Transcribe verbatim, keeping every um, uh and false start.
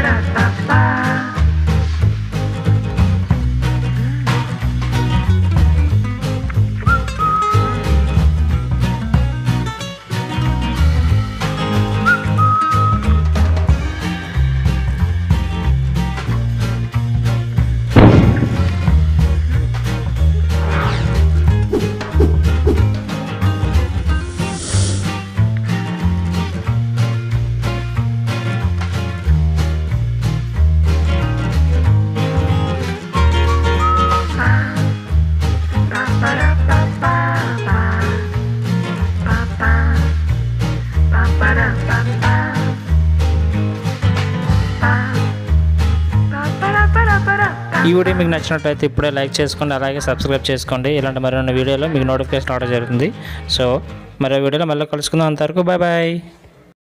ఈ వీడియో మీకు నచ్చినట్లయితే ఇప్పుడే లైక్ చేసుకోండి, అలాగే సబ్స్క్రైబ్ చేసుకోండి. ఇలాంటి మరిన్ని వీడియోలో మీకు నోటిఫికేషన్ రావడం జరుగుతుంది. సో మరో వీడియోలో మళ్ళీ కలుసుకుందాం. అంతవరకు బాయ్ బాయ్.